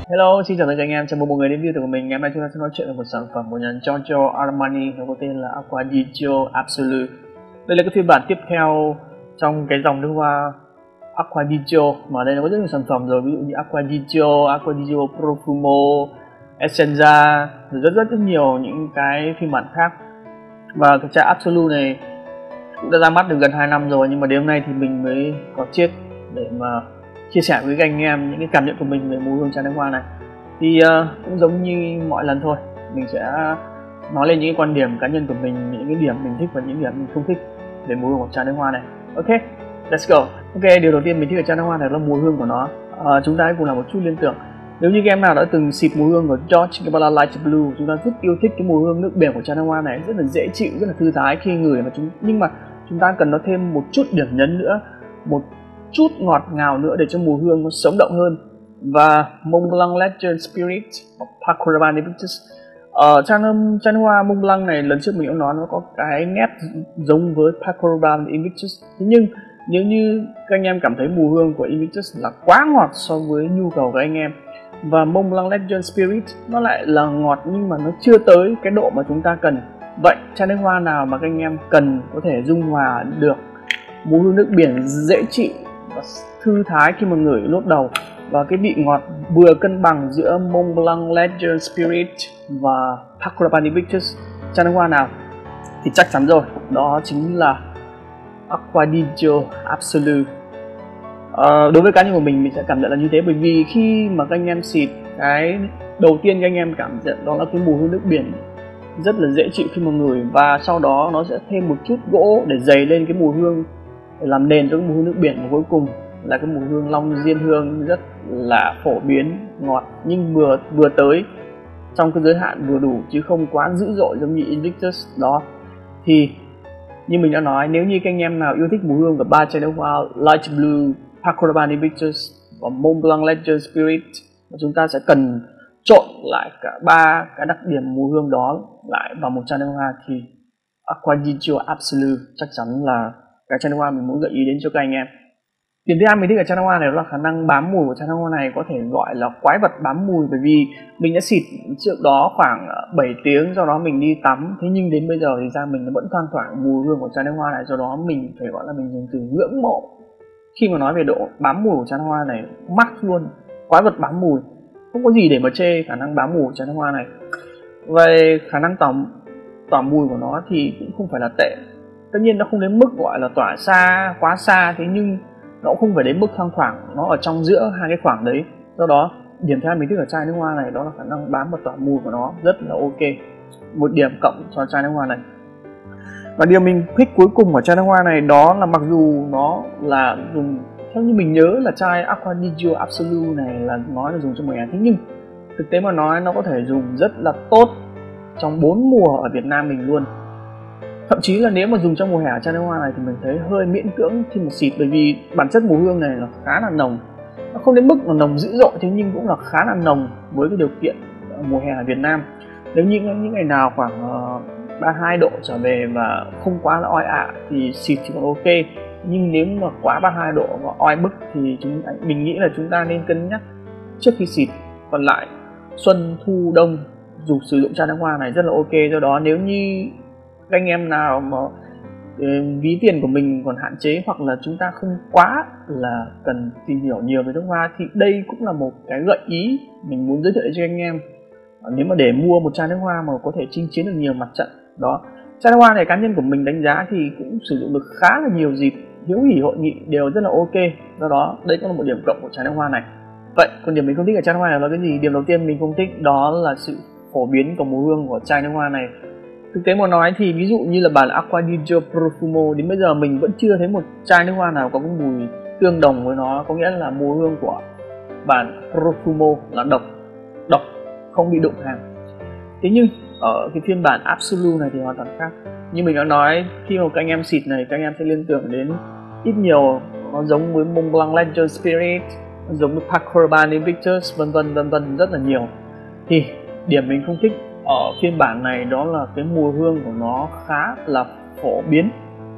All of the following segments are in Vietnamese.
Hello, xin chào tất cả anh em, chào mừng mọi người đến video của mình. Ngày hôm nay chúng ta sẽ nói chuyện về một sản phẩm của nhà Giorgio Armani, nó có tên là Acqua di Gio Absolute. Đây là cái phiên bản tiếp theo trong cái dòng nước hoa Acqua di Gio, mà đây nó có rất nhiều sản phẩm rồi, ví dụ như Acqua di Gio, Acqua di Gio Profumo, Essenza, rồi rất nhiều những cái phiên bản khác. Và cái chai Absolute này cũng đã ra mắt được gần 2 năm rồi, nhưng mà đến hôm nay thì mình mới có chiết để mà chia sẻ với các anh em những cái cảm nhận của mình về mùi hương chai nước hoa này. Thì cũng giống như mọi lần thôi, mình sẽ nói lên những cái quan điểm cá nhân của mình, những cái điểm mình thích và những điểm mình không thích về mùi hương của chai nước hoa này. Ok, let's go. Ok, điều đầu tiên mình thích ở chai nước hoa này là mùi hương của nó. Chúng ta hãy cùng làm một chút liên tưởng. Nếu như các em nào đã từng xịt mùi hương của Dolce & Gabbana Light Blue, chúng ta rất yêu thích cái mùi hương nước biển của chai nước hoa này, rất là dễ chịu, rất là thư thái khi ngửi mà nhưng mà chúng ta cần nó thêm một chút điểm nhấn nữa, một chút ngọt ngào nữa để cho mùi hương nó sống động hơn. Và Mont Blanc Legend Spirit of Paco Rabanne Invictus, chai nước hoa Mont Blanc này lần trước mình cũng nói nó có cái nét giống với Paco Rabanne Invictus. Thế nhưng nếu như các anh em cảm thấy mùi hương của Invictus là quá ngọt so với nhu cầu của anh em, và Mont Blanc Legend Spirit nó lại là ngọt nhưng mà nó chưa tới cái độ mà chúng ta cần, vậy chai nước hoa nào mà các anh em cần có thể dung hòa được mùi hương nước biển dễ chịu và thư thái khi mà ngửi lốt đầu, và cái vị ngọt vừa cân bằng giữa Mont Blanc Legend Spirit và Paco Rabanne Invictus, chai nước hoa nào thì chắc chắn rồi, đó chính là Acqua di Gio Absolute. Đối với cá nhân của mình sẽ cảm nhận là như thế, bởi vì khi mà các anh em xịt, cái đầu tiên các anh em cảm nhận đó là cái mùi hương nước biển rất là dễ chịu khi mà ngửi, và sau đó nó sẽ thêm một chút gỗ để dày lên cái mùi hương để làm nền cho cái mùi hương nước biển, và cuối cùng là cái mùi hương long diên hương rất là phổ biến, ngọt nhưng vừa tới trong cái giới hạn vừa đủ chứ không quá dữ dội giống như Invictus đó. Thì như mình đã nói, nếu như các anh em nào yêu thích mùi hương của ba chai nước hoa Light Blue, Paco Rabanne Invictus và Mont Blanc Legend Spirit, chúng ta sẽ cần trộn lại cả ba cái đặc điểm mùi hương đó lại vào một chai nước hoa, thì Acqua di Gio Absolute chắc chắn là cái chai nước hoa mình muốn gợi ý đến cho các anh em. Điểm thứ hai mình thích ở chai nước hoa này đó là khả năng bám mùi của chai nước hoa này, có thể gọi là quái vật bám mùi, bởi vì mình đã xịt trước đó khoảng 7 tiếng, do đó mình đi tắm, thế nhưng đến bây giờ thì da mình nó vẫn thoang thoảng mùi hương của chai nước hoa này, do đó mình phải gọi là mình dùng từ ngưỡng mộ khi mà nói về độ bám mùi của chai nước hoa này, max luôn, quái vật bám mùi, không có gì để mà chê khả năng bám mùi của chai nước hoa này. Về khả năng tỏa mùi của nó thì cũng không phải là tệ, tất nhiên nó không đến mức gọi là tỏa xa quá xa, thế nhưng nó cũng không phải đến mức thoang thoảng, nó ở trong giữa hai cái khoảng đấy. Do đó điểm thứ hai mình thích ở chai nước hoa này đó là khả năng bám và tỏa mùi của nó rất là ok, một điểm cộng cho chai nước hoa này. Và điều mình thích cuối cùng ở chai nước hoa này đó là mặc dù nó là dùng, theo như mình nhớ là chai Acqua di Gio Absolute này là nói là dùng cho mùa hè, thế nhưng thực tế mà nói nó có thể dùng rất là tốt trong 4 mùa ở Việt Nam mình luôn. Thậm chí là nếu mà dùng trong mùa hè chai nước hoa này thì mình thấy hơi miễn cưỡng khi mà xịt, bởi vì bản chất mùi hương này là khá là nồng, nó không đến mức là nồng dữ dội, thế nhưng cũng là khá là nồng với cái điều kiện mùa hè ở Việt Nam. Nếu như những ngày nào khoảng 32 độ trở về và không quá là oi ả thì xịt thì còn ok, nhưng nếu mà quá 32 độ và oi bức thì mình nghĩ là chúng ta nên cân nhắc trước khi xịt. Còn lại xuân thu đông dù sử dụng chai nước hoa này rất là ok. Do đó nếu như các anh em nào mà ví tiền của mình còn hạn chế, hoặc là chúng ta không quá là cần tìm hiểu nhiều về nước hoa, thì đây cũng là một cái gợi ý mình muốn giới thiệu cho anh em nếu mà để mua một chai nước hoa mà có thể chinh chiến được nhiều mặt trận đó. Chai nước hoa này cá nhân của mình đánh giá thì cũng sử dụng được khá là nhiều dịp hiếu hỉ, hội nghị đều rất là ok, do đó đây cũng là một điểm cộng của chai nước hoa này. Vậy còn điểm mình không thích ở chai nước hoa này là cái gì? Điểm đầu tiên mình không thích đó là sự phổ biến của mùi hương của chai nước hoa này. Thực tế mà nói thì ví dụ như là bản Acqua di Gio Profumo, đến bây giờ mình vẫn chưa thấy một chai nước hoa nào có cái mùi tương đồng với nó, có nghĩa là mùi hương của bản Profumo là độc không bị đụng hàng. Thế nhưng ở cái phiên bản Absolute này thì hoàn toàn khác. Như mình đã nói, khi mà các anh em xịt này, các anh em sẽ liên tưởng đến ít nhiều nó giống với Mont Blanc Legend Spirit, giống với Paco Rabanne Invictus, vân vân rất là nhiều. Thì điểm mình không thích ở phiên bản này đó là cái mùi hương của nó khá là phổ biến,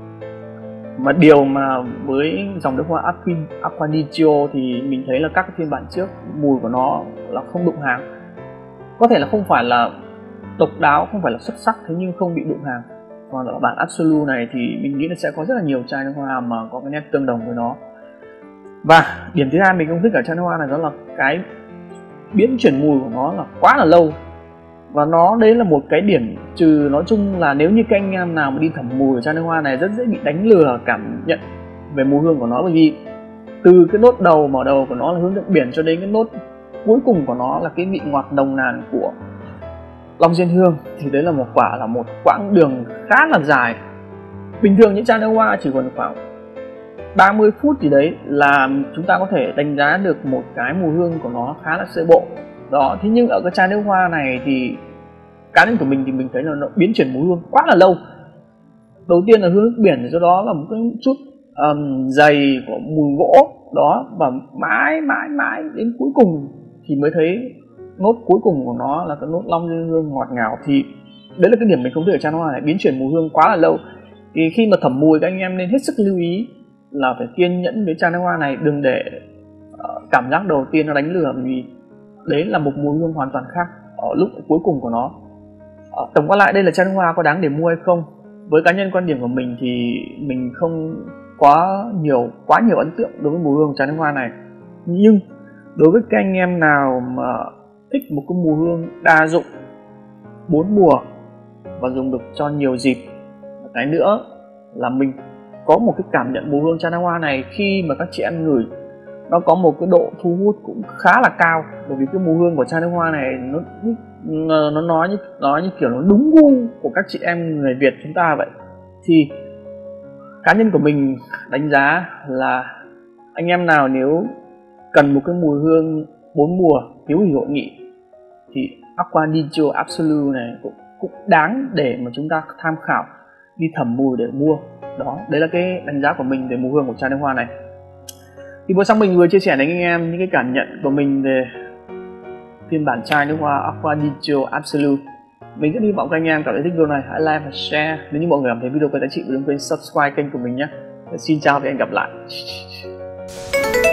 mà điều mà với dòng nước hoa Acqua di Gio thì mình thấy là các cái phiên bản trước mùi của nó là không đụng hàng. Có thể là không phải là độc đáo, không phải là xuất sắc, thế nhưng không bị đụng hàng. Còn ở bản Absolute này thì mình nghĩ là sẽ có rất là nhiều chai nước hoa mà có cái nét tương đồng với nó. Và điểm thứ hai mình không thích ở chai nước hoa này đó là cái biến chuyển mùi của nó là quá là lâu. Và nó đấy là một cái điểm trừ. Nói chung là nếu như các anh em nào mà đi thẩm mùi ở chai nước hoa này rất dễ bị đánh lừa cảm nhận về mùi hương của nó, bởi vì từ cái nốt đầu, mở đầu của nó là hướng dẫn biển cho đến cái nốt cuối cùng của nó là cái vị ngọt nồng nàn của long diên hương, thì đấy là một quãng đường khá là dài. Bình thường những chai nước hoa chỉ còn khoảng 30 phút gì đấy là chúng ta có thể đánh giá được một cái mùi hương của nó khá là sơ bộ đó. Thế nhưng ở cái chai nước hoa này thì cá nhân của mình thì mình thấy là nó biến chuyển mùi hương quá là lâu. Đầu tiên là hương nước biển, do đó là một cái chút dày của mùi gỗ đó, và mãi đến cuối cùng thì mới thấy nốt cuối cùng của nó là cái nốt long diên hương ngọt ngào. Thì đấy là cái điểm mình không thích ở chai nước hoa này, biến chuyển mùi hương quá là lâu. Thì khi mà thẩm mùi các anh em nên hết sức lưu ý là phải kiên nhẫn với chai nước hoa này, đừng để cảm giác đầu tiên nó đánh lừa, vì đấy là một mùi hương hoàn toàn khác ở lúc cuối cùng của nó. Tổng quan lại, đây là chai nước hoa có đáng để mua hay không? Với cá nhân quan điểm của mình thì mình không quá nhiều ấn tượng đối với mùi hương chai nước hoa này. Nhưng đối với các anh em nào mà thích một cái mùi hương đa dụng, 4 mùa và dùng được cho nhiều dịp, cái nữa là mình có một cái cảm nhận mùi hương chai nước hoa này khi mà các chị em ngửi nó có một cái độ thu hút cũng khá là cao. Bởi vì cái mùi hương của chai nước hoa này nó nói như kiểu nó đúng gu của các chị em người Việt chúng ta vậy. Thì cá nhân của mình đánh giá là anh em nào nếu cần một cái mùi hương 4 mùa hiếu hỉ hội nghị thì Acqua di Gio Absolute này cũng đáng để mà chúng ta tham khảo đi thẩm mùi để mua. Đó, đấy là cái đánh giá của mình về mùi hương của chai nước hoa này. Thì vừa xong mình vừa chia sẻ đến anh em những cái cảm nhận của mình về phiên bản chai nước hoa Acqua di Gio Absolute. Mình rất hy vọng các anh em cảm thấy thích video này, hãy like và share. Nếu như mọi người cảm thấy video có giá trị, đừng quên subscribe kênh của mình nhé. Xin chào và hẹn gặp lại.